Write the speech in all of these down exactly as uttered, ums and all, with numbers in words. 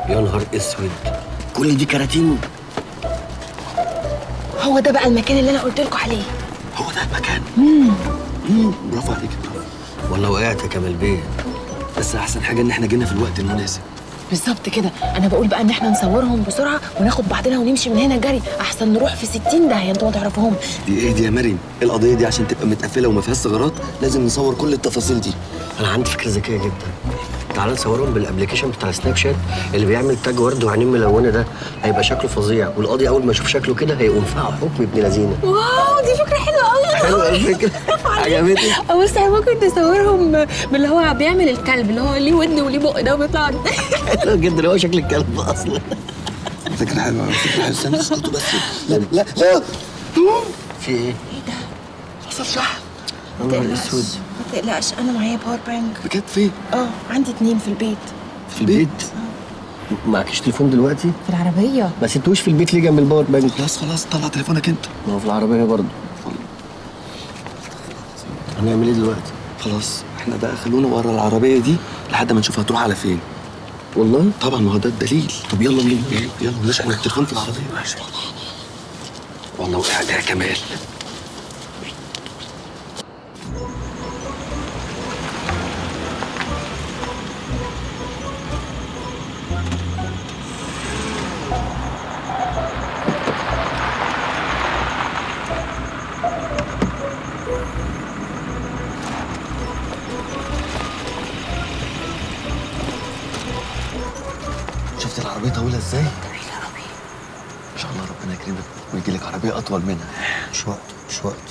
يا نهار اسود، كل دي كراتين؟ هو ده بقى المكان اللي انا قلت لكم عليه. هو ده المكان. امم امم برافو عليك، برافو. والله وقعت يا كمال بيه. بس احسن حاجه ان احنا جينا في الوقت المناسب. بالظبط كده. انا بقول بقى ان احنا نصورهم بسرعه وناخد بعضنا ونمشي من هنا جري، احسن نروح في ستين داهيه انتوا ما تعرفوهمش. دي ايه دي يا مريم؟ القضيه دي عشان تبقى متقفله وما فيهاش ثغرات لازم نصور كل التفاصيل دي. انا عندي فكره ذكيه جدا. تعال نصورهم بالابلكيشن بتاع سناب شات اللي بيعمل تاج ورد وعينين ملونه ده، هيبقى شكله فظيع، والقاضي اول ما يشوف شكله كده هيقوم فاقع حكم ابن لذينه. واو دي فكره حلوه قوي. حلوه الفكره. عجبتني. بص ممكن تصورهم باللي هو بيعمل الكلب اللي هو ليه ودن وليه بق ده وبيطلع. حلو جدا، هو شكل الكلب اصلا. فكره حلوه، فكره حلوه. استنى اسكتوا بس. لا لا لا. في ايه؟ ايه ده؟ حصل شحن. ما تقلقش ما تقلقش، انا معايا باور بانك. بجد؟ فين؟ اه عندي اتنين في البيت. في البيت؟ معكش تليفون دلوقتي؟ في العربيه. ما سبتوش في البيت ليه جنب الباور بانك؟ خلاص خلاص طلع تليفونك انت. ما هو في العربيه برضه. هنعمل ايه دلوقتي؟ خلاص احنا بقى خلونا ورا العربيه دي لحد ما نشوف هتروح على فين. والله؟ طبعا، ما هو ده الدليل. طب يلا بينا يلا نشحن التليفون في العربيه. والله وقعت يا كمال. شفت العربية طويلة ازاي؟ طويلة قوي. ان شاء الله ربنا يكرمك ويجي لك عربية أطول منها. مش وقت مش وقت.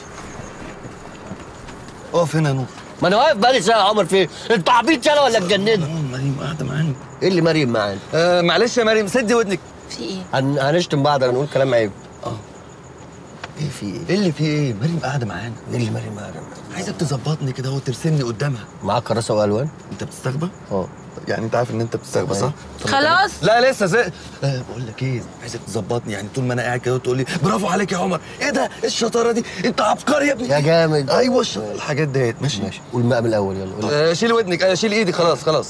اقف هنا يا نور. ما انا واقف بقالي ساعة يا عمر. فين؟ انت عبيط يالا ولا اتجننت؟ مريم قاعدة معانا. ايه اللي مريم معانا؟ آه معلش يا مريم، سدي ودنك. في ايه؟ هن... هنشتم بعض ولا نقول كلام عيب؟ اه. ايه في ايه؟ ايه اللي في ايه؟ مريم قاعدة معانا. ايه اللي مريم معانا؟ عايزك تظبطني كده وترسمني قدامها. معاك كراسة والوان؟ انت بتستغبى؟ اه. يعني انت عارف ان انت بتستغبى صح؟ خلاص. لا لسه زي آه بقول لك ايه، عايزك تظبطني يعني طول ما انا قاعد كده وتقول لي برافو عليك يا عمر. ايه ده؟ ايه الشطاره دي؟ انت عبقري يا ابني. يا جامد. ايوه الش- الحاجات ديت. ماشي ماشي. قول المقام الاول يلا قول. آه شيل ودنك. آه شيل ايدي. خلاص خلاص.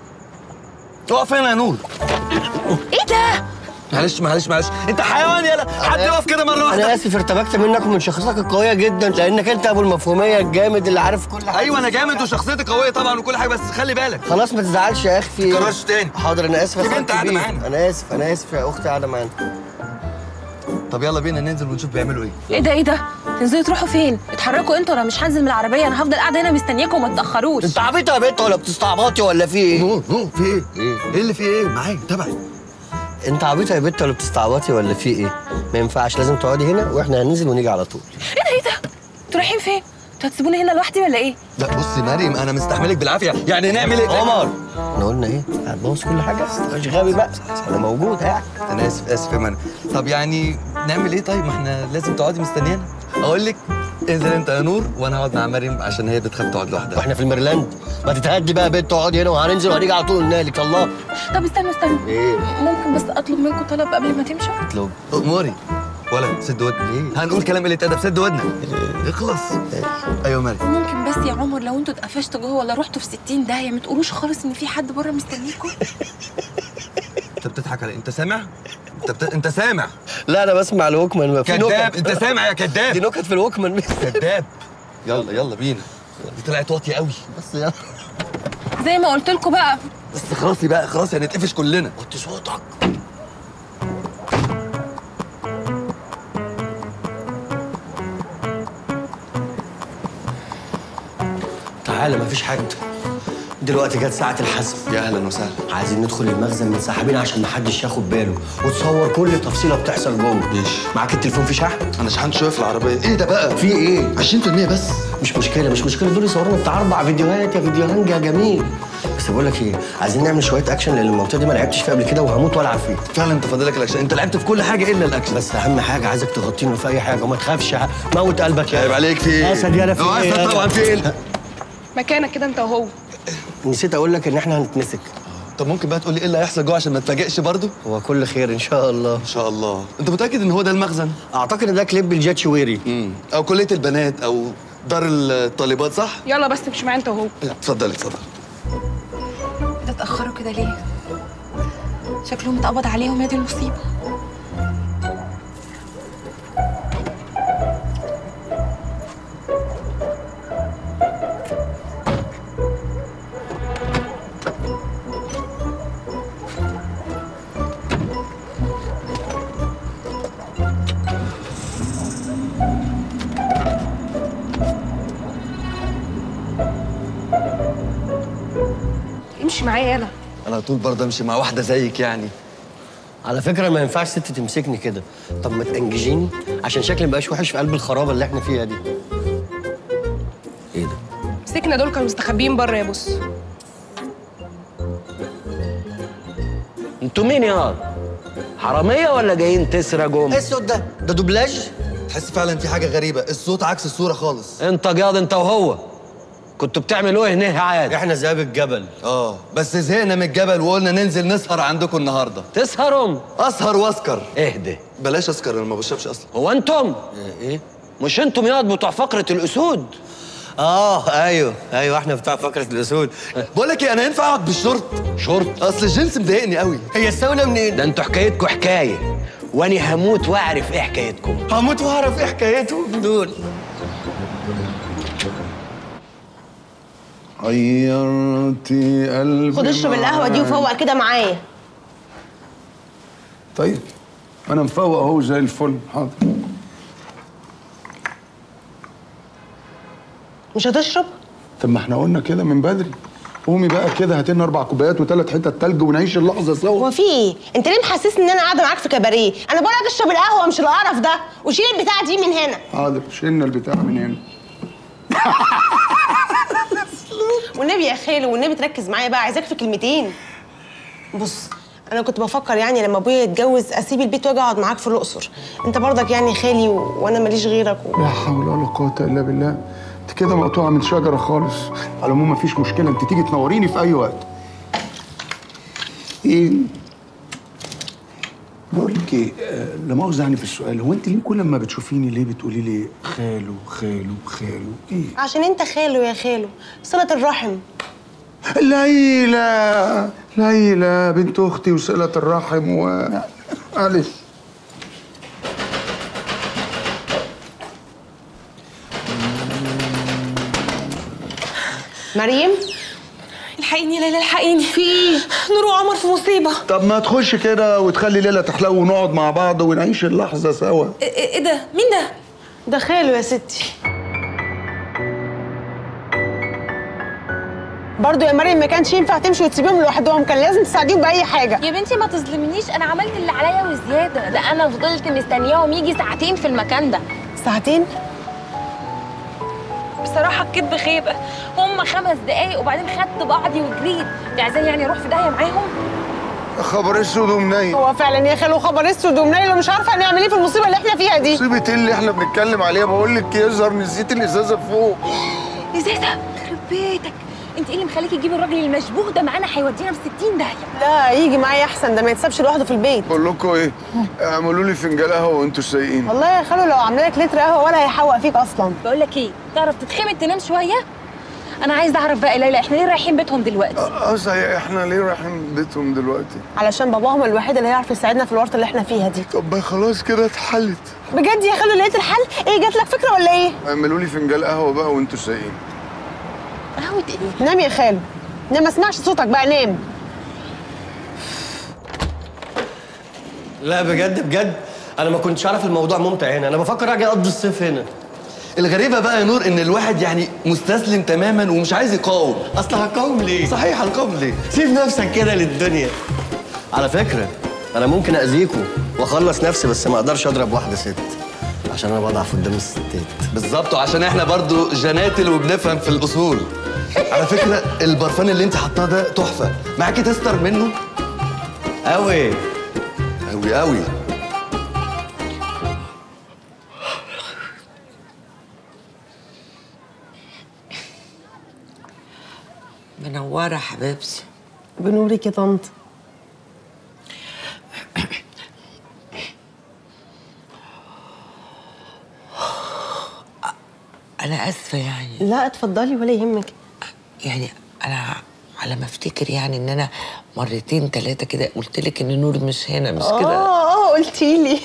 اقف هنا يا نور. ايه ده؟ معلش معلش معلش انت حيوان يلا. حد يقف كده مره واحده. انا اسف ارتبكت منك ومن شخصيتك القويه جدا، لانك انت ابو المفهوميه الجامد اللي عارف كل حاجه. ايوه انا جامد وشخصيتي قويه طبعا وكل حاجه، بس خلي بالك. خلاص ما تزعلش يا اخي. في تكررش تاني. حاضر انا اسف. في بنت قاعده معانا. انا اسف انا اسف يا اختي قاعده معانا. طب يلا بينا ننزل ونشوف بيعملوا ايه. ايه ده ايه ده؟ تنزلوا تروحوا فين؟ اتحركوا انتوا، انا مش هنزل من العربيه، انا هفضل قاعده هنا مستنياكم وما تاخروش. انت عبيطه يا بنت ولا بتستعبطي ولا في ايه؟ نور نور في ايه؟ ايه؟ ايه اللي في ايه؟ معاك تبعي. انت عبيطه يا بنت ولا بتستعبطي ولا في ايه؟ ما ينفعش، لازم تقعدي هنا واحنا هننزل ونيجي على طول. ايه ده ايه ده؟ انتوا رايحين فين؟ انتوا هتسيبوني هنا لوحدي ولا ايه؟ لا بصي مريم انا مستحملك بالعافيه، يعني نعمل ايه؟ عمر احنا قلنا ايه؟ هتبوظ كل حاجه؟ مش غبي بقى، انا موجود يعني. انا اسف اسف يا مريم. طب يعني نعمل ايه طيب؟ ما احنا لازم تقعدي مستنيانا. اقول لك انزل انت يا نور وانا هقعد مع مريم عشان هي بتخاف تقعد لوحدها. واحنا في الميرلاند؟ ما تتهدي بقى يا بنت، اقعدي هنا وهننزل وهنيجي على طول. قلنا لك الله. طب استنوا استنوا. ايه؟ ممكن بس اطلب منكم طلب قبل ما تمشوا؟ اطلب. اموري ولا سد ودنك. ليه؟ هنقول كلام قله ادب. سد ودنك. اخلص. ايوه مريم. ممكن بس يا عمر لو انتوا اتقفشتوا جوه ولا رحتوا في ستين داهيه ما تقولوش خالص ان في حد بره مستنيكم؟ انت بتضحك على انت سامع؟ انت بت... انت سامع؟ لا انا بسمع الوكمان. في كذاب. نكت. انت سامع يا دي كذاب؟ نكت في الوكمان. كذاب. يلا يلا بينا. دي طلعت واطيه قوي. بس يلا. زي ما قلت لكم بقى. بس خلاصي بقى خلاص هنتقفش كلنا. وطي صوتك. تعالى مفيش حد. دلوقتي جت ساعة الحسم. يا اهلا وسهلا. عايزين ندخل المخزن منسحبين عشان محدش ياخد باله، وتصور كل تفصيلة بتحصل جوه. ماشي. معاك التليفون في شحن؟ انا شحنت شويه في العربيه. ايه ده بقى؟ في ايه؟ عشرين في المية بس. مش مشكلة مش مشكلة، دول يصورونا بتاع أربع فيديوهات يا فيديوهان يا جميل. بس بقول لك إيه، عايزين نعمل شوية أكشن لأن المنطقة دي ما لعبتش فيها قبل كده وهموت وألعب فيها. فعلا انت فاضلك الاكشن. انت لعبت في كل حاجه الا الاكشن. بس أهم حاجة عايزك تغطينا في أي حاجة وما تخافش. موت قلبك يا عيب عليك. في ايه؟ أسد يالا. في اه إيه؟ اسد طبعا. في ايه؟ مكانك كده انت وهو. نسيت أقول لك إن إحنا هنتمسك. طب ممكن بقى تقول لي ايه اللي هيحصل جوه عشان ما تفاجئش برضه؟ هو كل خير إن شاء الله. ان شاء الله. انت متاكد ان هو ده المخزن؟ أعتقد إن ده كليب الجات شويري. امم او كليه البنات او دار الطالبات صح؟ يلا بس مش معايا انت وهو. لا اتفضلي اتفضلي. ده اتاخروا كده ليه؟ شكلهم اتقبض عليهم، يا دي المصيبه. امشي معايا يلا. انا طول برضه امشي مع واحده زيك يعني. على فكره ما ينفعش ست تمسكني كده. طب ما تنججيني عشان شكلي مبقاش وحش في قلب الخرابه اللي احنا فيها دي. ايه ده؟ سكنة دول كانوا مستخبيين بره يا بص. انتوا مين يا حراميه ولا جايين تسرقوا؟ ايه الصوت ده؟ ده دوبلاج؟ تحس فعلا في حاجه غريبه، الصوت عكس الصوره خالص. انت جاض انت وهو كنتوا بتعملوا ايه هنا عادي؟ احنا ذئاب الجبل. اه بس زهقنا من الجبل وقلنا ننزل نسهر عندكم النهارده. تسهروا؟ اسهر واسكر. اهدى. بلاش اسكر، انا ما بشربش اصلا. هو انتم ايه؟ مش انتم ياض بتوع فقره الاسود؟ اه ايوه ايوه احنا بتاع فقره الاسود. بقول لك ايه، انا ينفع اقعد بالشورت؟ شورت؟ اصل الجنس مضايقني قوي. هي الساونا منين؟ ده انتوا حكايتكم حكايه وانا هموت واعرف ايه حكايتكم. هموت واعرف ايه حكايتهم دول. غيرتي قلبي. خد اشرب القهوه دي وفوق كده معايا. طيب انا مفوق اهو زي الفل. حاضر. مش هتشرب؟ طب ما احنا قلنا كده من بدري. قومي بقى كده، هات لنا اربع كوبايات وثلاث حتت تلج ونعيش اللحظه سوا. هو في ايه؟ انت ليه محسسني ان انا قاعده معاك في كباريه؟ انا بقول لك اشرب القهوه مش القرف ده، وشيل البتاعه دي من هنا. حاضر، شلنا البتاع من هنا. والنبي يا خالو والنبي تركز معايا بقى، عايزاك في كلمتين. بص انا كنت بفكر يعني لما ابويا يتجوز اسيب البيت واجي اقعد معاك في الاقصر. انت برضك يعني خالي و... وانا ماليش غيرك و... لا حول ولا قوه الا بالله. انت كده مقطوعه من شجره خالص. على العموم مفيش مشكله، انت تيجي تنوريني في اي وقت. ايه بقول لك ايه، آه، لا مؤاخذه يعني في السؤال، هو انت ليه كل ما بتشوفيني ليه بتقولي لي خالو خالو خالو؟ ايه؟ عشان انت خالو يا خالو، صله الرحم. ليلى ليلى بنت اختي وصله الرحم و معلش. مريم الحقيني يا ليلى الحقيني. في ايه؟ نور وعمر في مصيبه. طب ما تخش كده وتخلي ليلى تحلو ونقعد مع بعض ونعيش اللحظه سوا. ايه, ايه ده؟ مين ده؟ ده خالو يا ستي. برضه يا مريم ما كانش ينفع تمشي وتسيبيهم لوحدهم، كان لازم تساعديهم باي حاجه. يا بنتي ما تظلمنيش، انا عملت اللي عليا وزياده. ده انا فضلت مستنياهم يجي ساعتين في المكان ده. ساعتين؟ بصراحه الكدب خيبه، هم خمس دقايق وبعدين خدت بعضي وجريت. انت عايزاني يعني اروح في داهيه معاهم؟ خبر اسود ومنيل. هو فعلا يا خالو خبر اسود ومنيل، ومش عارفه هنعمل ايه في المصيبه اللي احنا فيها دي. مصيبه ايه اللي احنا بنتكلم عليها؟ بقول لك يظهر نسيت الازازه فوق. ازازه؟ يخرب بيتك، انت ايه اللي مخليكي تجيبي الراجل المشبوه ده معانا؟ هيودينا في ستين داهيه. لا يجي معايا احسن، ده ما يتسابش لوحده في البيت. بقول لكم ايه، اعملوا لي فنجان قهوه وانتوا سايقين. والله يا خالو لو عامله لك لتر قهوه ولا هيحوق فيك اصلا. بقول لك ايه، تعرف تتخمد تنام شويه؟ انا عايزه اعرف بقى ليلى، احنا ليه رايحين بيتهم دلوقتي؟ اه صحيح، احنا ليه رايحين بيتهم دلوقتي؟ علشان باباهم الوحيد اللي هيعرف يساعدنا في الورطه اللي احنا فيها دي. طب ما خلاص كده اتحلت. بجد يا خالو لقيت الحل؟ ايه جات لك فكره ولا ايه؟ اعملوا لي فنجان قهوه بقى وانتوا سايقين. قهوه ايه؟ نام يا خالو، نام، ما اسمعش صوتك بقى، نام. لا بجد بجد انا ما كنتش عارف الموضوع ممتع هنا. انا بفكر اجي اقضي الصيف هنا. الغريبه بقى يا نور ان الواحد يعني مستسلم تماما ومش عايز يقاوم. اصل هقاوم ليه؟ صحيح هنقاوم ليه؟ سيب نفسك كده للدنيا. على فكره انا ممكن اذيكوا واخلص نفسي، بس ما اقدرش اضرب واحده ست عشان انا بضعف قدام الستات. بالظبط، وعشان احنا برضو جناتل وبنفهم في الاصول. على فكره البرفان اللي انت حطاه ده تحفه، معاكي تستر منه؟ قوي قوي قوي. منورة حبيبتي. بنورك يا طنط. أنا آسفة يعني. لا اتفضلي ولا يهمك. يعني أنا على ما افتكر يعني ان انا مرتين ثلاثه كده قلت لك ان نور مش هنا، مش كده؟ اه اه قلتي لي.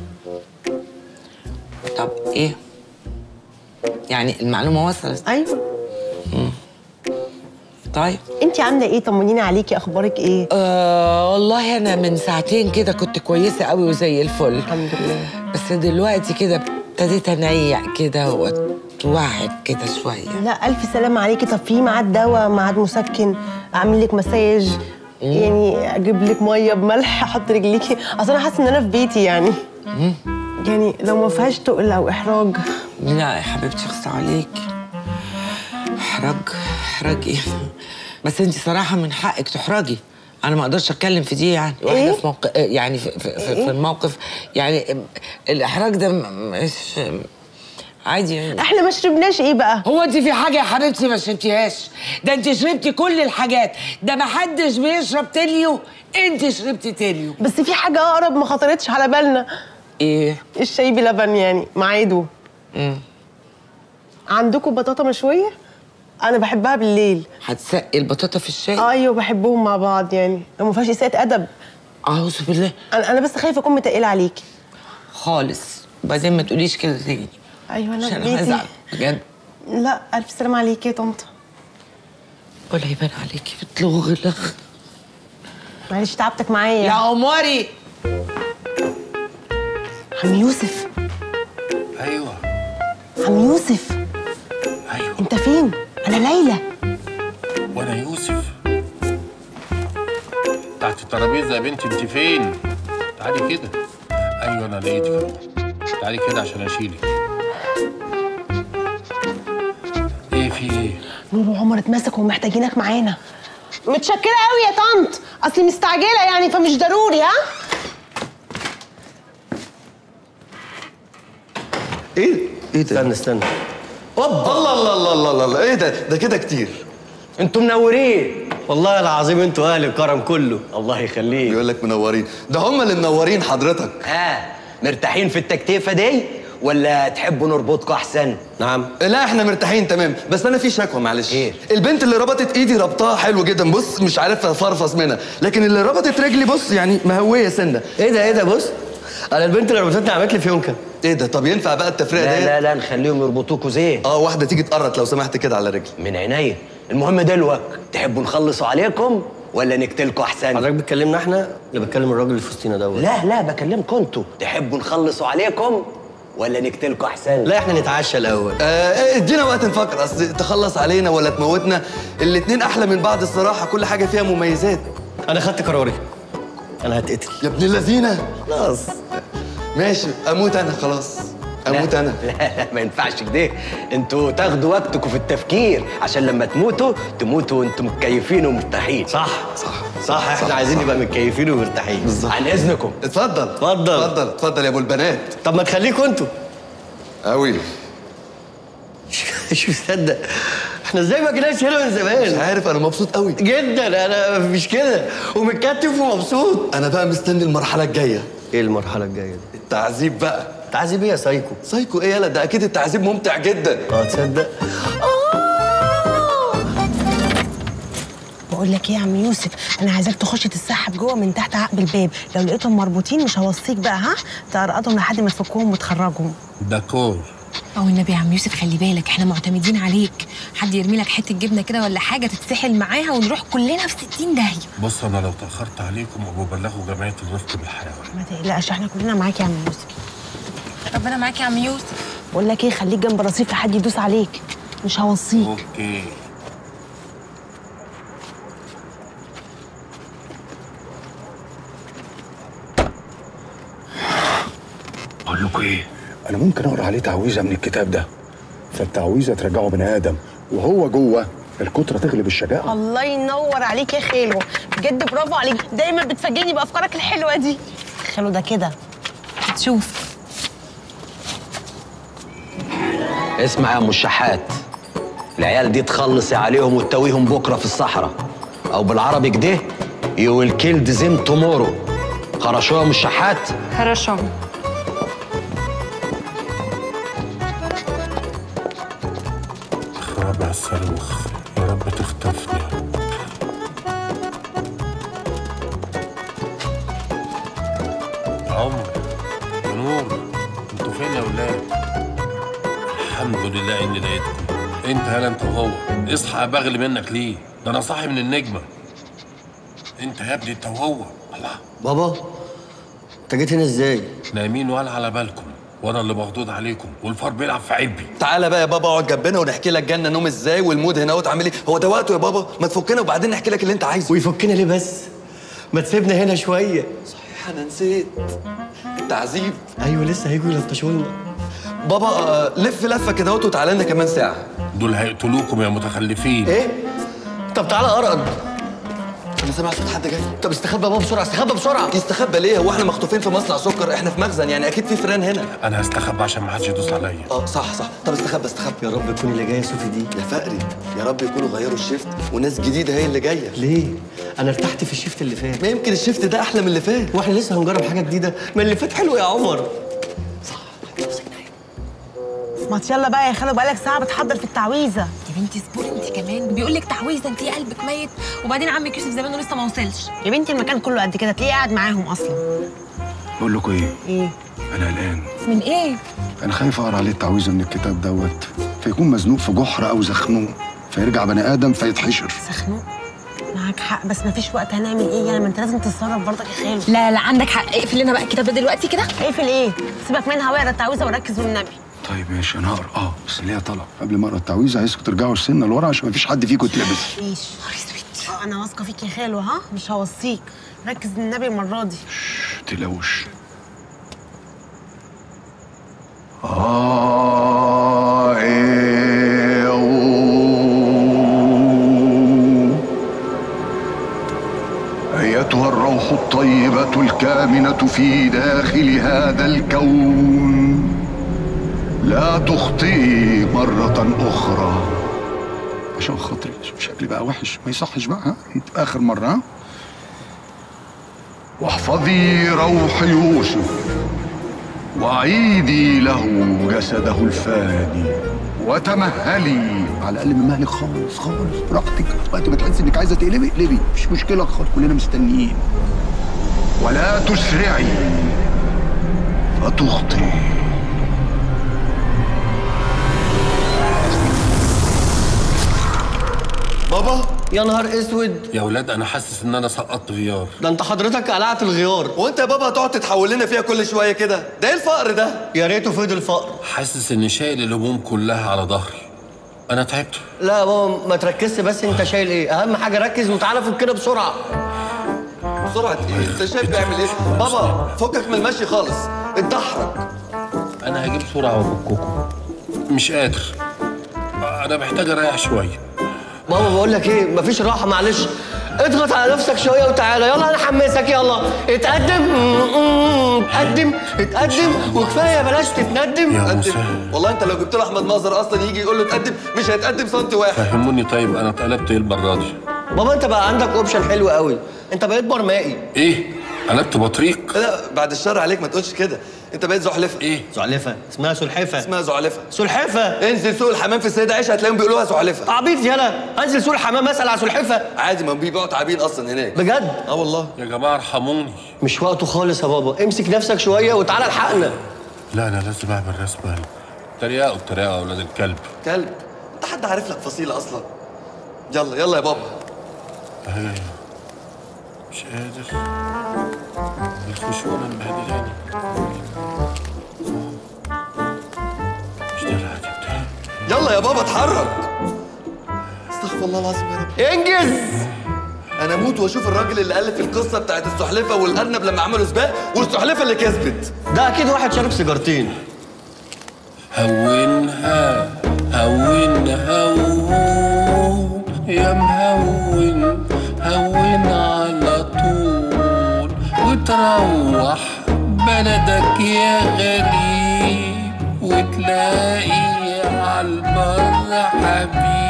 طب ايه؟ يعني المعلومه وصلت؟ ايوه. مم. طيب انت عامله ايه؟ طمنيني عليكي، اخبارك ايه؟ آه والله انا من ساعتين كده كنت كويسه قوي وزي الفل الحمد لله. بس دلوقتي كده ابتديت انيق كده واتوعد كده شويه. لا الف سلامه عليكي. طب في ميعاد دواء، ميعاد مسكن، اعمل لك مساج، يعني اجيب لك ميه بملح احط رجليكي؟ اصل انا حاسه ان انا في بيتي يعني. مم. يعني لو ما فيهاش تقل او احراج. لا يا حبيبتي اخصى عليكي. احراج احراج ايه؟ بس انت صراحه من حقك تحرجي، انا ما اقدرش اتكلم في دي يعني. واحده إيه؟ في موقف يعني في, في, في, في الموقف يعني الاحراج ده مش عادي يعني. احنا ما شربناش ايه بقى؟ هو انت في حاجه يا حبيبتي ما شربتيهاش؟ ده انت شربتي كل الحاجات، ده ما حدش بيشرب تليو، انت شربتي تليو. بس في حاجه اقرب ما خطرتش على بالنا. ايه؟ الشاي بلبن يعني ميعاده. امم عندكم بطاطا مشويه؟ انا بحبها بالليل. هتسقي البطاطا في الشاي؟ ايوه بحبهم مع بعض يعني، لو ما فيهاش اساءة ادب. اعوذ بالله. انا انا بس خايفه اكون متقله عليكي خالص، وبعدين ما تقوليش كده تاني ايوه انا عشان في بيتي. هزعل بجد. لا الف سلامه عليكي يا طنط. ولا يبان عليكي بتلغ لغ. معلش تعبتك معايا يا عمري. عم يوسف. ايوه عم يوسف. ايوه انت فين؟ انا ليلى. وانا يوسف. تحت الترابيزه يا بنتي. انت فين؟ تعالي كده. ايوه انا لقيتك. تعالي كده عشان اشيلك. ايه في ايه؟ نور وعمر اتمسكوا ومحتاجينك معانا. متشكره قوي يا طنط، اصلي مستعجله يعني فمش ضروري. ها ايه ايه ده؟ استنى استنى. اوبا الله الله الله الله الله. ايه ده؟ ده كده كتير. انتوا منورين والله العظيم، انتوا اهل الكرم كله، الله يخليك. يقول لك منورين، ده هم اللي منورين حضرتك. اه مرتاحين في التكتيفه دي ولا تحبوا نربطكم احسن؟ نعم. لا احنا مرتاحين تمام، بس انا في شكوى معلش. ايه؟ البنت اللي ربطت ايدي ربطها حلو جدا، بص مش عارف افرفص منها، لكن اللي ربطت رجلي بص يعني مهويه سنه. ايه ده ايه ده؟ بص انا البنت اللي ربطتني عملت لي فيونكه. ايه ده؟ طب ينفع بقى التفرقه لا دي؟ لا لا نخليهم يربطوكوا زين. اه واحده تيجي تقرط لو سمحت كده على رجلي. من عينيا. المهم دلوقتي تحبوا نخلصوا عليكم ولا نقتلكوا احسن؟ حضرتك بتكلمنا احنا اللي بتكلم الراجل اللي في وسطينا دوت؟ لا لا بكلمكم انتوا. تحبوا نخلصوا عليكم ولا نقتلكوا احسن؟ لا احنا نتعشى الاول. آه ادينا وقت نفكر، اصل تخلص علينا ولا تموتنا الاتنين احلى من بعض الصراحه، كل حاجه فيها مميزات. انا خدت قراري، انا هتقتل. يا ابن اللذينه. خلاص ماشي اموت انا خلاص. اموت لا. انا. لا لا ما ينفعش كده. انتوا تاخدوا وقتكم في التفكير عشان لما تموتوا تموتوا وانتم متكيفين ومرتاحين. صح صح صح احنا عايزين نبقى متكيفين ومرتاحين. بالظبط. عن اذنكم. اتفضل اتفضل اتفضل اتفضل يا ابو البنات. طب ما تخليكوا انتوا. قوي. مش مصدق احنا ازاي ما جيناش هنا من زمان؟ مش عارف انا مبسوط قوي جدا. انا مش كده ومتكتف ومبسوط. انا بقى مستني المرحله الجايه. ايه المرحله الجايه دي؟ التعذيب بقى. تعذيب ايه يا سايكو؟ سايكو ايه يالا؟ ده اكيد التعذيب ممتع جدا. اه تصدق. بقول لك ايه يا عم يوسف، انا عايزاك تخش تتسحب جوه من تحت عقب الباب، لو لقيتهم مربوطين مش هوصيك بقى، ها تقرقطهم لحد ما تفكهم وتخرجهم. داكور. او النبي يا عم يوسف خلي بالك، احنا معتمدين عليك، حد يرمي لك حته جبنه كده ولا حاجه تتسحل معاها ونروح كلنا في ستين داهيه. بص انا لو تاخرت عليكم وببلغوا جمعيه الرفق بالحيوان. ما تقلقش احنا كلنا معاك يا عم يوسف. ربنا معاك يا عم يوسف. بقول لك ايه، خليك جنب رصيف لحد يدوس عليك، مش هوصيك. اوكي. بقول لكم ايه؟ انا ممكن اقرا عليه تعويذه من الكتاب ده، فالتعويذه ترجعه بني ادم وهو جوه الكتره تغلب الشجاعه. الله ينور عليك يا خالو، بجد برافو عليك، دايما بتفاجئني بافكارك الحلوه دي. خالو ده كده تشوف. اسمع يا ام الشحات، العيال دي تخلصي عليهم وتتويهم بكره في الصحراء، او بالعربي كده يو ويل كيل ذيم تومورو. خرشوها يا ام الشحات؟ хорошо. رابع الصاروخ، يا رب تخطفني. عمر يا نور، انتوا فين يا ولاد؟ الحمد لله اني لقيتكم. انت هلا انت وهو، اصحى بغلي منك ليه؟ ده انا صاحي من النجمه. انت يا ابني انت وهو. الله بابا انت جيت هنا ازاي؟ نايمين ولا على بالكم، وانا اللي مخضوض عليكم والفار بيلعب في عبي. تعالى بقى يا بابا اقعد جنبنا ونحكي لك جنة نوم ازاي والمود هنا اهوت عامل ايه. هو ده وقته يا بابا، ما تفكنا وبعدين نحكي لك اللي انت عايزه. ويفكنا ليه بس؟ ما تسيبنا هنا شويه. صحيح انا نسيت التعذيب. ايوه لسه هيجوا يلطشونا. بابا آه لف لفه كده اهوت وتعالى لنا كمان ساعه. دول هيقتلوكم يا متخلفين. ايه؟ طب تعالى ارقد. انا سامع صوت حد جاي. طب استخبى بابا بسرعه، استخبى بسرعه. يستخبى ليه؟ هو احنا مخطوفين في مصنع سكر؟ احنا في مخزن، يعني اكيد في فران هنا. انا هستخبى عشان ما حدش يدوس عليا. اه صح صح. طب استخبى استخبى. يا رب تكون اللي جايه صوفي دي. يا فقري يا رب يكونوا غيروا الشيفت وناس جديده هي اللي جايه. ليه؟ انا ارتحت في الشيفت اللي فات. ما يمكن الشيفت ده احلى من اللي فات. واحنا لسه هنجرب حاجه جديده، ما اللي فات حلو يا عمر. ما يلا بقى يا خالو، بقالك ساعه بتحضر في التعويذه. يا بنتي اصبري انت كمان، بيقول لك تعويذه انت قلبك ميت، وبعدين عمك يوسف زمانه لسه ما وصلش. يا بنتي المكان كله قد كده، تلاقيه قاعد معاهم اصلا. بقول لكم ايه؟ ايه؟ انا قلقان. من ايه؟ انا خايف اقرا عليه التعويذه من الكتاب دوت فيكون مزنوق في جحر او زخنوق فيرجع بني ادم فيتحشر. زخنوق؟ معاك حق، بس مفيش وقت. هنعمل ايه يعني؟ ما انت لازم تتصرف برضك يا خالو. لا لا عندك حق، اقفل لنا بقى الكتاب ده دلوقتي كده. اقفل ايه؟ سيبك منها واقرا التعويذه وركز والنبي. طيب ماشي انا هقرا. اه بس ليا طلب قبل ما اقرا التعويذه، عايزكم ترجعوا السنه لورا عشان مفيش حد فيكم يتلبس. ماشي. اه انا واثقه فيك يا خالو، ها مش هوصيك. ركز النبي المره دي. تلاوش. آه إيه أيتها الروح الطيبة الكامنة في داخل هذا الكون، لا تخطئي مرة أخرى. عشان خاطري شكلي بقى وحش، ما يصحش بقى. ها تبقى آخر مرة. ها واحفظي روح يوسف وعيدي له جسده الفاني وتمهلي على الاقل من مهلك خالص خالص براحتك. وقت ما تحسي انك عايزه تقلبي اقلبي، مش مشكله خالص، كلنا مستنيين. ولا تسرعي فتخطئي. بابا يا نهار اسود. يا ولاد انا حاسس ان انا سقطت غيار. ده انت حضرتك قلعت الغيار. وانت يا بابا هتقعد تتحول لنا فيها كل شويه كده؟ ده ايه الفقر ده؟ يا ريته فضل فقر. حاسس اني شايل الهموم كلها على ظهري. انا تعبت. لا يا بابا ما تركزش، بس انت شايل ايه؟ اهم حاجه ركز وتعالى فوق كده بسرعه. بسرعه ايه؟ انت شايف بيعمل ايه؟ بابا فكك من المشي خالص، اتدحرج. انا هجيب سرعه وافككم. مش قادر، انا محتاج اريح شويه. بابا بقول لك ايه، مفيش راحه معلش. اضغط على نفسك شويه وتعالى. يلا انا حمسك. يلا اتقدم اتقدم اتقدم وكفايه بلاش تتندم. اتقدم. والله انت لو جبت له احمد مظهر اصلا يجي يقول له اتقدم مش هيتقدم سنتي واحد. فهموني طيب، انا اتقلبت ايه المره دي؟ بابا انت بقى عندك اوبشن حلو قوي، انت بقيت برمائي. ايه؟ قلبت بطريق؟ لا بعد الشر عليك ما تقولش كده، انت بقيت زحلفه. ايه؟ زحلفه؟ اسمها سلحفه. اسمها زحلفه. سلحفه؟ انزل سوق الحمام في السيده عائشه هتلاقيهم بيقولوها زحلفه. عبيط يالا، انزل سوق الحمام اسال على سلحفه. عادي، ما بيبيعوا تعابين اصلا هناك. بجد؟ اه والله. يا جماعه ارحموني. مش وقته خالص يا بابا، امسك نفسك شويه وتعالى الحقنا. لا انا لازم اعمل رسم قلب. تريقوا بتريقوا يا اولاد الكلب. كلب؟ انت حد عارف لك فصيله اصلا؟ يلا يلا يا بابا. ايوه مش قادر، الخشونه مبهدلاني. مش ده العادي بتاعي. يلا يا بابا اتحرك. استغفر الله العظيم يا رب. انجز. انا اموت واشوف الراجل اللي الف القصه بتاعت السحلفه والارنب لما عملوا سباق والسحلفه اللي كسبت. ده اكيد واحد شارب سيجارتين. هونها هون هون يا مهون، هون على طول وتروح بلدك يا غريب وتلاقي عالبر حبيب.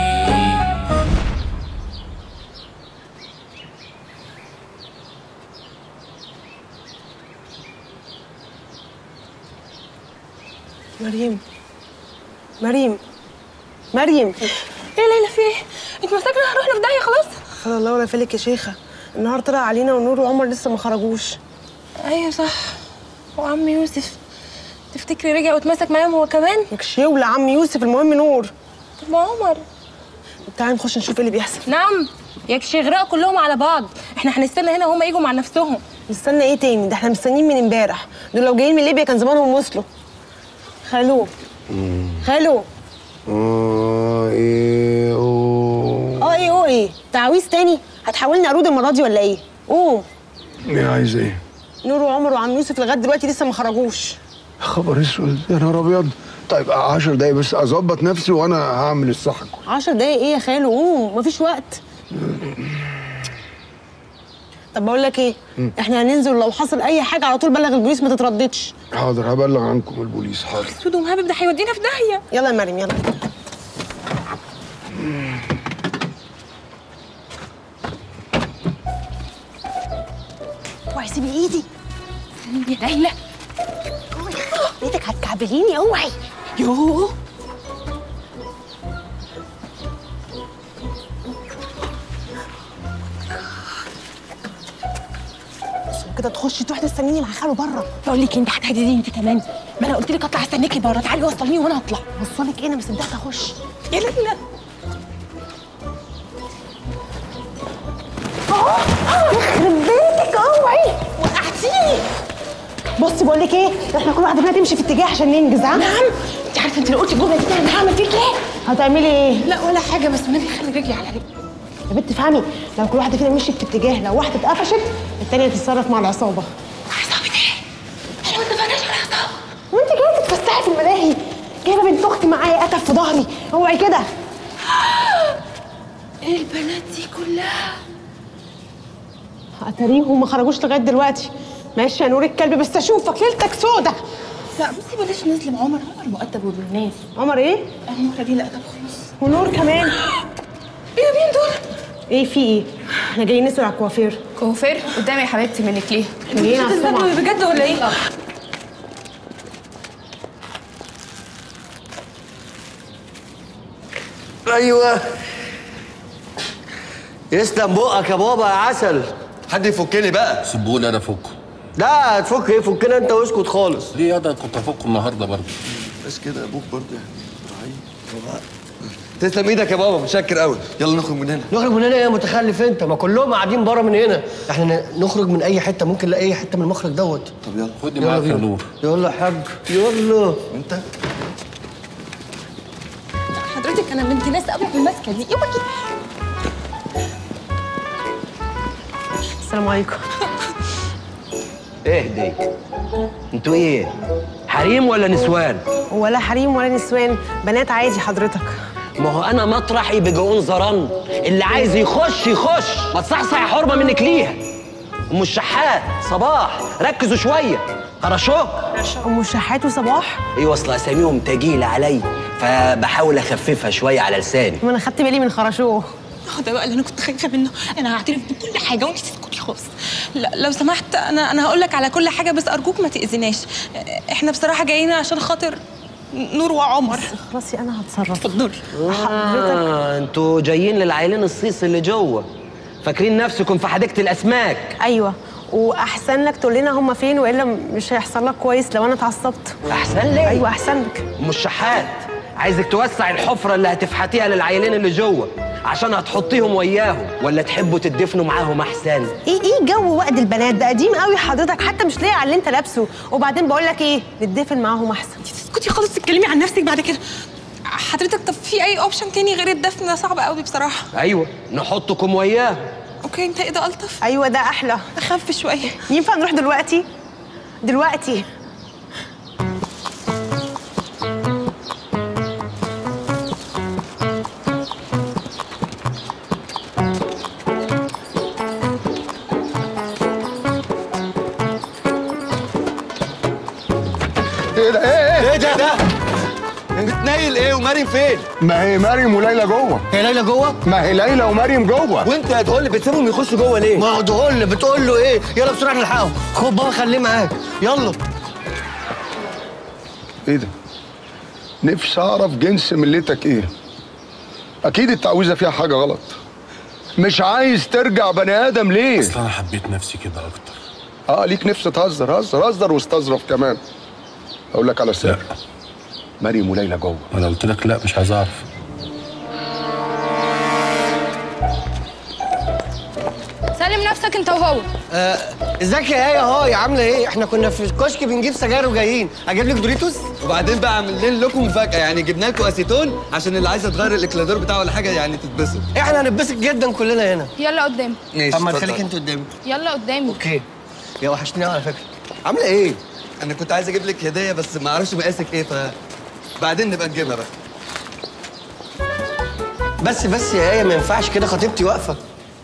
مريم مريم مريم. ايه يا ليلى في ايه؟ انت فاكره هنروح في داهيه خلاص؟ خلاص الله ولا فلك يا شيخه، النهار طلع علينا ونور وعمر لسه ما خرجوش. ايوه صح. وعم يوسف تفتكري رجع واتمسك معاهم هو كمان؟ ماكش يولع عم يوسف، المهم نور. طب ما عمر. تعالي نخش نشوف ايه اللي بيحصل. نعم يكش يغرقوا كلهم على بعض، احنا هنستنى هنا وهم يجوا مع نفسهم. نستنى ايه تاني؟ ده احنا مستنيين من امبارح، دول لو جايين من ليبيا كان زمانهم وصلوا. خالو خالو اه ايه اوه اه ايه اوه ايه؟ تعويذ تاني؟ هتحولني قرود المره دي ولا ايه؟ قوم. ايه عايز ايه؟ نور وعمر وعم يوسف لغايه دلوقتي لسه ما خرجوش. خبر اسود يا نهار ابيض. طيب عشر دقايق بس اظبط نفسي وانا هعمل الصح كله. عشر دقايق ايه يا خالو؟ قوم مفيش وقت. طب بقول لك ايه؟ احنا هننزل ولو حصل اي حاجه على طول بلغ البوليس، ما تترددش. حاضر هبلغ عنكم البوليس. حاضر. سود ومهبب ده هيودينا في داهيه. يلا يا مريم يلا. اوعي سيبي ايدي. يا ليلى ايدك هتكعبليني، اوعي. يوه كده تخشي تروحي تستنيني مع خاله بره. بقول لك انت هتهدديني انت كمان؟ ما انا قلت لك اطلع استناكي بره، تعالي وصليني وانا هطلع. وصلك ايه؟ انا مصدقت اخش. يا ليلى يخرب بيتك، اوعي وقعتيني. بصي بقول لك ايه، احنا كل واحده فينا تمشي في اتجاه عشان ننجز. ها؟ نعم. انت عارفه انت لو قلتي الجمله دي انا هعمل فيك ايه؟ هتعملي ايه؟ لا ولا حاجه، بس النبي خلي رجلي على رجلي. يا بنت افهمي، لو كل واحده فينا مشيت في اتجاه، لو واحده اتقفشت الثانيه تتصرف مع العصابه. عصابه ايه؟ احنا ما اتفقناش على عصابه. وانت جايه تتفسحي في الملاهي، جايبه بنت اختي معايا قتف في ظهري، اوعي كده. ايه البنات دي كلها؟ اتاريهم ما خرجوش لغايه دلوقتي. ماشي يا نور الكلب، بس اشوفك ليلتك سودا. لا بصي بلاش نظلم عمر، عمر مؤدب وابن الناس. عمر ايه؟ عمر دي لا ادب خالص. ونور كمان. ايه مين دول؟ ايه في ايه؟ احنا جايين نسأل على الكوافير. كوافير قدامي يا حبيبتي، منك ليه؟ احنا جايين على السمعة. بجد ولا ايه؟ ايوه يسلم بقك يا بابا يا عسل. حد يفكني بقى. سيبوني انا افكه. لا هتفك ايه؟ فكنا انت واسكت خالص. ليه يا ده كنت افكه النهارده برضه. بس كده ابوك برضه يعني. تسلم ايدك يا بابا، متشكر قوي. يلا نخرج من هنا. نخرج من هنا يا متخلف انت؟ ما كلهم قاعدين بره من هنا. احنا نخرج من اي حته، ممكن نلاقي اي حته من المخرج دوت. طب يلا خدني معاك يا نور. يلا يا حاج يلا. انت حضرتك انا بنت ناس قوي في المسكه دي. يومك السلام عليكم. اهدي. انتوا ايه؟ حريم ولا نسوان؟ ولا حريم ولا نسوان، بنات عادي حضرتك. ما هو انا مطرحي بجعون زرن، اللي عايز يخش يخش، ما تصحصح يا حرمه منك ليها. ام الشحات صباح، ركزوا شويه. خرشوك ام الشحات وصباح؟ ايوه اصل اساميهم تجيله عليا، فبحاول اخففها شويه على لساني. ما انا خدت بالي من خرشوه. هو ده بقى اللي انا كنت خايفه منه. انا هعترف بكل حاجه وانت تسكتي خالص. لا لو سمحت، انا انا هقول لك على كل حاجه، بس ارجوك ما تاذيناش. احنا بصراحه جايين عشان خاطر نور وعمر. خلاصي انا هتصرف. اتفضلي. اه انتوا جايين للعيلين الصيص اللي جوه، فاكرين نفسكم في حديقه الاسماك. ايوه، واحسن لك تقول لنا هم فين، والا مش هيحصل لك كويس لو انا اتعصبت. احسن ليه؟ ايوه احسن لك. ام الشحات، عايزك توسع الحفره اللي هتفحتيها للعيلين اللي جوه عشان هتحطيهم وياهم، ولا تحبوا تدفنوا معاهم احسن؟ ايه ايه جو وقت البنات ده قديم قوي حضرتك، حتى مش لاقي على اللي انت لابسه. وبعدين بقول لك ايه، نتدفن معاهم احسن. انت تسكتي خالص، تتكلمي عن نفسك بعد كده. حضرتك طب في اي اوبشن تاني غير الدفن؟ ده صعب قوي بصراحه. ايوه نحطكم وياهم. اوكي انت ايه ده الطف؟ ايوه ده احلى. اخف شويه. ينفع نروح دلوقتي؟ دلوقتي ايه ده؟ ايه ايه ده ده؟ بتنيل ايه ومريم فين؟ ما هي مريم وليلى جوه. هي ليلى جوه؟ ما هي ليلى ومريم جوه. وانت يا تقول لي بتسيبهم يخشوا جوه ليه؟ ما هو تقول بتقول له ايه؟ يلا بسرعه نلحقهم. خد بابا خليه معاك يلا. ايه ده؟ نفسي اعرف جنس ملتك ايه. اكيد التعويذه فيها حاجه غلط. مش عايز ترجع بني ادم ليه؟ اصل انا حبيت نفسي كده اكتر. اه ليك نفس تهزر، هزر هزر واستظرف كمان. اقول لك على سر، مريم وليلى جوه. انا قلت لك لا مش عايز اعرف. سلم نفسك انت وهو. آه، ازيك يا ايه؟ اهو يا عامله ايه؟ احنا كنا في الكشك بنجيب سجاير وجايين، اجيب لك دوريتوس؟ وبعدين بقى عاملين لكم مفاجاه، يعني جبنا لكم اسيتون عشان اللي عايزه تغير الاكلادور بتاعه ولا حاجه يعني تتبسط. احنا هنتبسط جدا كلنا هنا. يلا قدام. ماشي طب ما اتفضل. تخليك انت قدامي. يلا قدامي. اوكي. يا وحشتني قوي على فكره. عامله ايه؟ انا كنت عايز اجيب لك هديه بس ما اعرفش مقاسك ايه، ف بعدين نبقى نجيبها بقى. بس بس يا ايه، ما ينفعش كده، خطيبتي واقفه.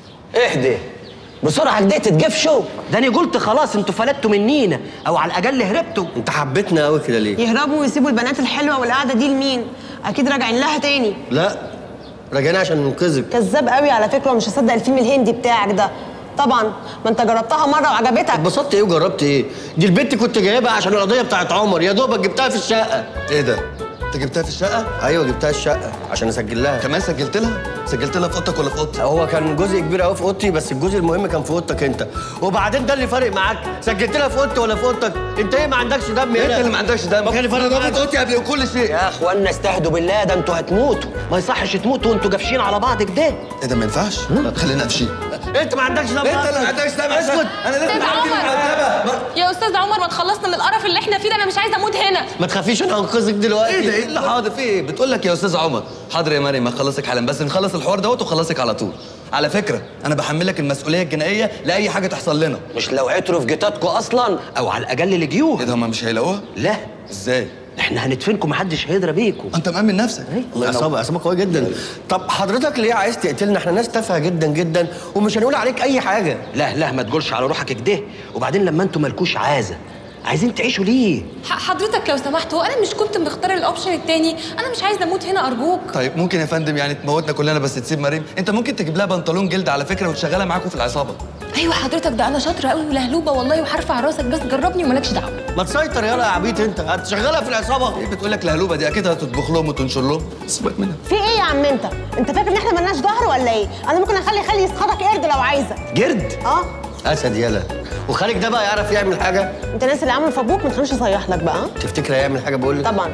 اهدي بسرعه كده تتجفشوا. ده انا قلت خلاص انتوا فلتوا منينا او على الاقل هربتوا. انت حبيتنا قوي كده ليه؟ يهربوا ويسيبوا البنات الحلوه والقعده دي لمين؟ اكيد راجعين لها تاني. لا، راجعين عشان ننقذك. كذاب قوي على فكره، ومش هصدق الفيلم الهندي بتاعك ده. طبعا ما انت جربتها مره وعجبتك. اتبسطت ايه وجربت ايه؟ دي البنت كنت جايبها عشان القضيه بتاعت عمر، يا دوبك جبتها في الشقه. ايه ده؟ انت جبتها في الشقه؟ ايوه جبتها الشقه عشان اسجل لها. كمان سجلت لها؟ سجلت لها في اوضتك ولا في اوضتي؟ هو كان جزء كبير قوي في اوضتي، بس الجزء المهم كان في اوضتك انت. وبعدين ده اللي فارق معاك، سجلت لها في اوضتي ولا في اوضتك؟ انت ايه ما عندكش دم هنا؟ انت اللي ما عندكش دم. ما كان فارق انا معاك. في اوضتي قبل كل شيء. يا اخوانا استهدوا بالله، ده انتوا هتموتوا، ما يصحش تموتوا وانتوا جافشين على بعض كده. ايه ده ما ينفعش؟ خلينا نفشي. انت ما عندكش دم. انت اللي ما عندكش دم. اسكت. انا لازم استاذ اعدي عمر. المرتبه. يا استاذ عمر ما تخلصنا من القرف اللي احنا فيه ده، انا مش عايزه اموت هنا. ما تخافيش انا هنقذك دلوقتي. ايه ده؟ ايه اللي حاضر في ايه؟ بتقول لك يا استاذ عمر. حاضر يا مريم هخلصك حالا، بس نخلص الحوار دوت وخلصك على طول. على فكره انا بحملك المسؤوليه الجنائيه لاي حاجه تحصل لنا. مش لو عتروا في جتاتكم اصلا او على الاقل لجيوه. ايه ده هم مش هيلاقوها؟ لا ازاي؟ احنا هندفنكم محدش هيدرى بيكم. انت مأمن نفسك. عصابه عصابه قويه جدا. طب حضرتك ليه عايز تقتلنا؟ احنا ناس تافهه جدا جدا ومش هنقول عليك اي حاجه. لا لا ما تقولش على روحك كده، وبعدين لما انتوا مالكوش عازه عايزين تعيشوا ليه؟ ح- حضرتك لو سمحت، هو انا مش كنت مختار الاوبشن التاني؟ انا مش عايزه اموت هنا ارجوك. طيب ممكن يا فندم يعني تموتنا كلنا بس تسيب مريم؟ انت ممكن تجيب لها بنطلون جلد على فكره وتشغلها معاكم في العصابه. ايوه حضرتك، ده انا شاطره قوي ولهلوبه والله وحارفه على راسك، بس جربني ومالكش دعوه. ما تسيطر يلا يا عبيط، انت هتشغلها في العصابه. ايه بتقول لك لهلوبه دي؟ اكيد هتطبخ لهم وتنشر لهم. سيبك منها. في ايه يا عم انت؟ انت فاكر ان احنا مالناش ظهر ولا ايه؟ انا ممكن اخلي خالي يسخطك قرد لو عايزه. جرد؟ اه اسد يلا. وخالك ده بقى يعرف يعمل حاجه؟ انت الناس اللي عملوا في ابوك ما تخلوش يصيح لك بقى. تفتكر هيعمل حاجه؟ بقول لك طبعا.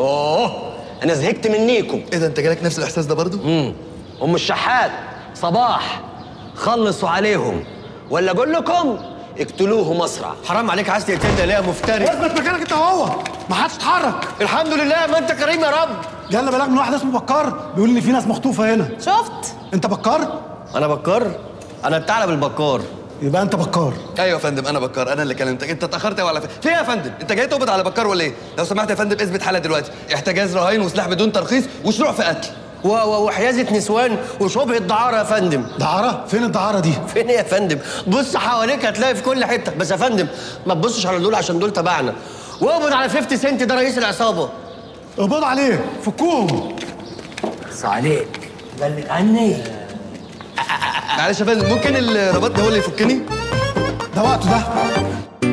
اوه انا زهقت منيكم. ايه ده انت جالك نفس الاحساس ده برضو؟ امم ام الشحات صباح خلصوا عليهم ولا اقول لكم اقتلوه مسرع. حرام عليك، عايز تقتلنا ليه يا مفتري؟ اثبت مكانك انت وهو، ما حدش اتحرك. الحمد لله ما انت كريم يا رب. جالنا بلاغ من واحد اسمه بكار بيقول ان في ناس مخطوفه هنا. شفت؟ انت بكار؟ انا بكار؟ انا الثعلب البكار. يبقى انت بكار. ايوه يا فندم انا بكار، انا اللي كلمتك. انت اتاخرت قوي على فكره. في ايه يا فندم؟ انت جاي تقبض على بكار ولا ايه؟ لو سمحت يا فندم اثبت حاله دلوقتي، احتجاز رهائن وسلاح بدون ترخيص وشروع في قتل. و- و- وحيازه نسوان وشبه الدعاره يا فندم. دعاره؟ فين الدعاره دي؟ فين ايه يا فندم؟ بص حواليك هتلاقي في كل حته، بس يا فندم ما تبصش على دول عشان دول تبعنا. واقبض على خمسين سنت، ده رئيس العصابه. اقبض عليه، فكوهم. بص عليك، بلغ عني. معلش يا فندم ممكن الرباط ده هو اللي يفكني؟ ده وقته ده.